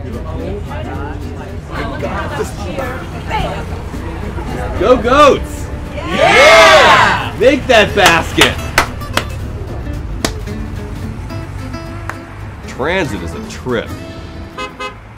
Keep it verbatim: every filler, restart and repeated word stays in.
Go Goats! Yeah! Make that basket! Transit is a trip.